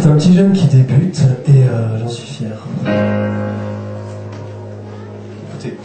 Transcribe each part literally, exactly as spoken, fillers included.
C'est un petit jeune qui débute et euh, j'en suis fier. Écoutez.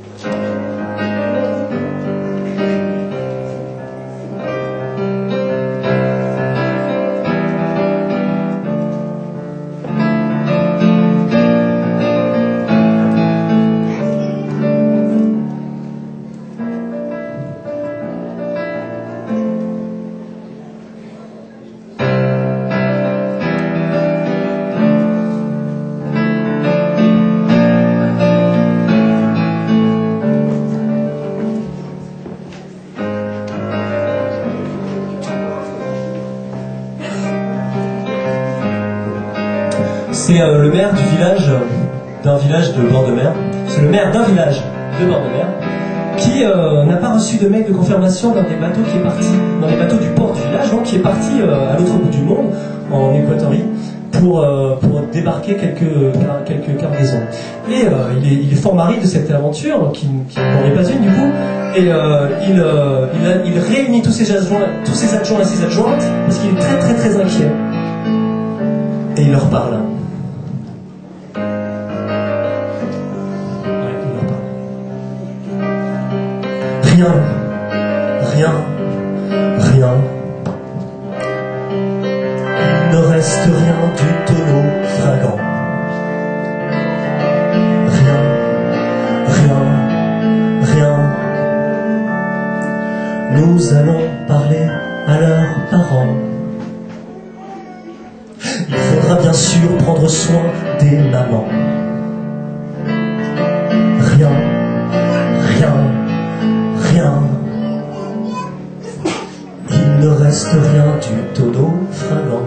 C'est euh, le maire du village, euh, d'un village de bord de mer. C'est le maire d'un village de bord de mer qui euh, n'a pas reçu de mail de confirmation d'un des bateaux qui est parti, dans les bateaux du port du village, donc qui est parti euh, à l'autre bout du monde, en Équatorie, pour, euh, pour débarquer quelques, quelques cargaisons. Et euh, il, est, il est fort mari de cette aventure, qui, qui n'en est pas une du coup, et euh, il, euh, il, a, il réunit tous ses adjoints, tous ses adjoints et ses adjointes, parce qu'il est très très très inquiet. Et il leur parle. Rien, rien, rien. Il ne reste rien du tonneau fringant. Rien, rien, rien. Nous allons parler à leurs parents. Il faudra bien sûr prendre soin des mamans. Rien, rien. Rien. Il ne reste rien du tonneau fringant.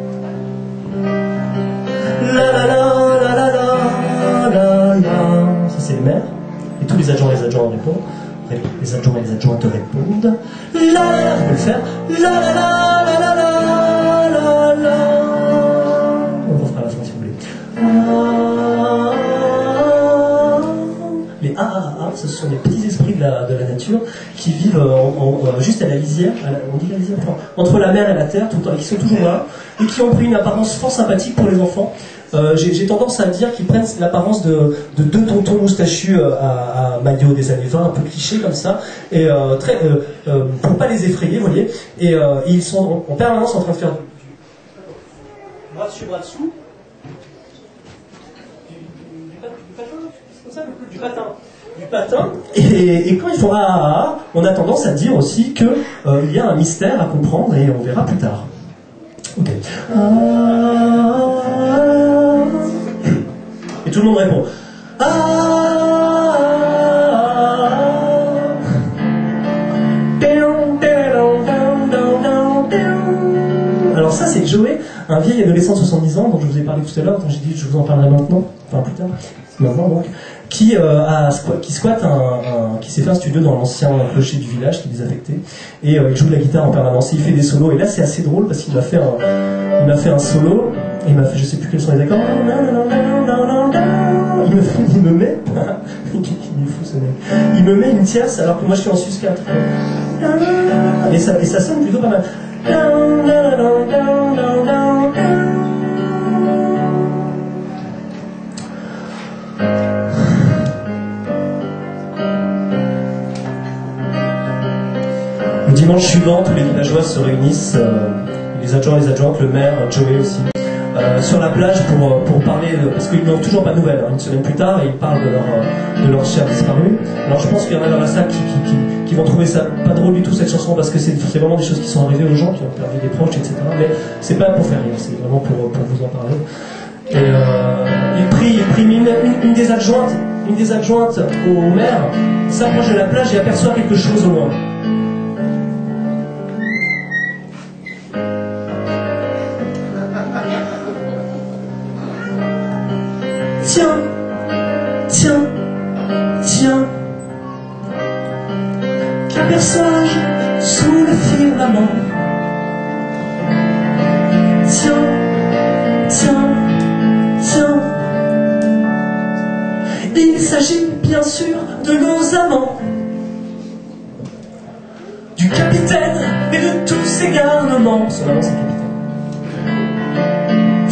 La la la la la la la la. Ça c'est le maire. Et tous les adjoints et les adjoints répondent. Les adjoints et les adjointes répondent. La la la. Je peux le faire. La la la la la la la la. On refera la fin si vous voulez. Les A A A, ce sont des petits esprits de la, de la nature qui vivent en, en, juste à la lisière, à la, on dit la lisière, enfin, entre la mer et la terre, tout le temps, qui sont toujours là, et qui ont pris une apparence fort sympathique pour les enfants. Euh, j'ai, j'ai tendance à dire qu'ils prennent l'apparence de, de deux tontons moustachus à, à maillot des années vingt, un peu cliché comme ça, et euh, très, euh, euh, pour pas les effrayer, vous voyez, et, euh, et ils sont en, en permanence en train de faire du bras dessus, bras dessous, du, du, du, du patin, c'est comme ça, du patin. Du patin, et, et quand ils font ah ah ah, on a tendance à dire aussi qu'il euh, y a un mystère à comprendre et on verra plus tard. Ok. Ah, ah, ah. Et tout le monde répond. Ah, ah, ah. Alors ça c'est Joey, un vieil adolescent de soixante-dix ans dont je vous ai parlé tout à l'heure, dont j'ai dit que je vous en parlerai maintenant, enfin plus tard, maintenant donc. Qui, euh, a, qui squatte un, un, qui s'est fait un studio dans l'ancien clocher du village qui est désaffecté, et euh, il joue de la guitare en permanence, il fait des solos, et là c'est assez drôle parce qu'il m'a fait un, il m'a fait un solo, et il m'a fait, je sais plus quels sont les accords, il me, il me met, il est fou ce mec, il me met une tierce alors que moi je suis en sus quatre, et ça, et ça sonne plutôt pas mal. Le dimanche suivant, tous les villageois se réunissent, euh, les adjoints et les adjointes, le maire, Joey aussi, euh, sur la plage pour, pour parler, de, parce qu'ils n'ont toujours pas de nouvelles, hein, une semaine plus tard, et ils parlent de leur, de leur chère disparue. Alors je pense qu'il y en a dans la salle qui, qui, qui, qui vont trouver ça pas drôle du tout cette chanson, parce que c'est, c'est vraiment des choses qui sont arrivées aux gens, qui ont perdu des proches, et cetera. Mais c'est pas pour faire rire, c'est vraiment pour, pour vous en parler. Et euh, il prie, il prie une, une, une des adjointes, une des adjointes au maire s'approche de la plage et aperçoit quelque chose au loin. Tiens, tiens, tiens, qu'aperçois-je sous le firmament? Tiens, tiens, tiens, il s'agit bien sûr de nos amants, du capitaine et de tous ses garnements. Son amant, c'est le capitaine.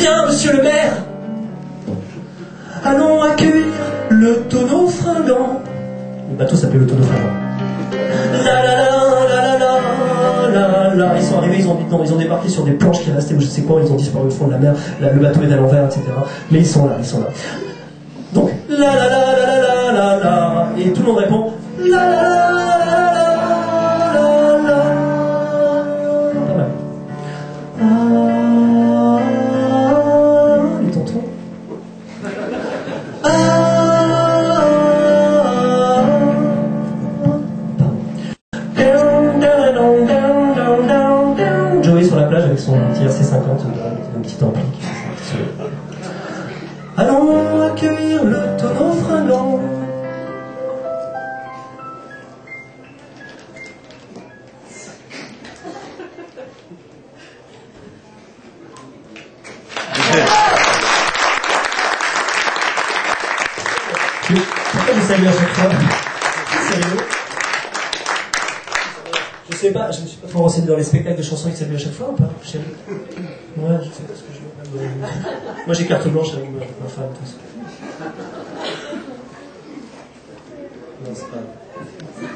Viens, monsieur le maire, allons accueillir le tonneau fringant. Le bateau s'appelait le tonneau fringant. La la la la la la la la. Ils sont arrivés, ils ont, non, ils ont débarqué sur des planches qui restaient ou je sais quoi, ils ont disparu au fond de la mer, la, le bateau est à l'envers, et cetera. Mais ils sont là, ils sont là. Donc, la la la la la la la la. Et tout le monde répond la la la la la la la. Pas mal. Ah, les tontons. Ah, Joey sur la plage avec son petit R C cinquante, un petit ampli. Allons accueillir le tonneau fringant. Pourquoi je salue à chaque fois? Sérieux? Je sais pas, je me suis pas trop renseigné dans les spectacles de chansons qui saluent à chaque fois ou pas? Je sais pas. Ouais, je sais pas ce que je veux. Moi j'ai carte blanche avec ma, ma femme, tout ça. Non, c'est pas.